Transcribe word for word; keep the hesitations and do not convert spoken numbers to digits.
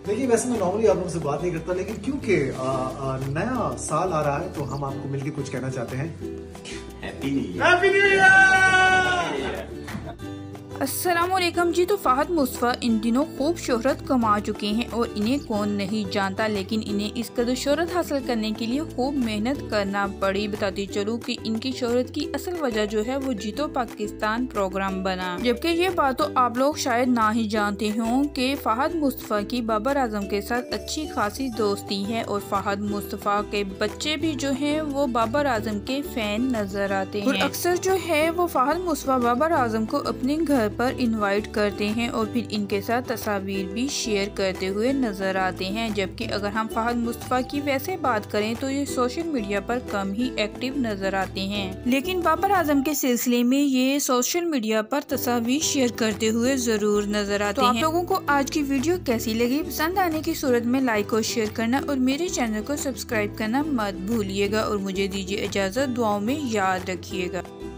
देखिए वैसे मैं नॉर्मली आप लोगों से बात नहीं करता, लेकिन क्योंकि नया साल आ रहा है तो हम आपको मिलके कुछ कहना चाहते हैं। Happy new year. Happy new year. अस्सलामुअलैकुम जी। तो फ़हद मुस्तफ़ा इन दिनों खूब शोहरत कमा चुके हैं और इन्हें कौन नहीं जानता, लेकिन इन्हें इस कदर शोहरत हासिल करने के लिए खूब मेहनत करना पड़ी। बताती चलूँ कि इनकी शोहरत की असल वजह जो है वो जीतो पाकिस्तान प्रोग्राम बना, जबकि ये बात तो आप लोग शायद ना ही जानते हों कि फ़हद मुस्तफ़ा की बाबर आजम के साथ अच्छी खासी दोस्ती है और फ़हद मुस्तफ़ा के बच्चे भी जो है वो बाबर आजम के फैन नजर आते हैं और अक्सर जो है वो फ़हद मुस्तफ़ा बाबर आजम को अपने घर पर इनवाइट करते हैं और फिर इनके साथ तस्वीर भी शेयर करते हुए नजर आते हैं। जबकि अगर हम फ़हद मुस्तफ़ा की वैसे बात करें तो ये सोशल मीडिया पर कम ही एक्टिव नजर आते हैं, लेकिन बाबर आजम के सिलसिले में ये सोशल मीडिया पर तस्वीर शेयर करते हुए जरूर नजर आते तो हैं। आप लोगों को आज की वीडियो कैसी लगी? पसंद आने की सूरत में लाइक और शेयर करना और मेरे चैनल को सब्सक्राइब करना मत भूलिएगा और मुझे दीजिए इजाजत। दुआओं में याद रखिएगा।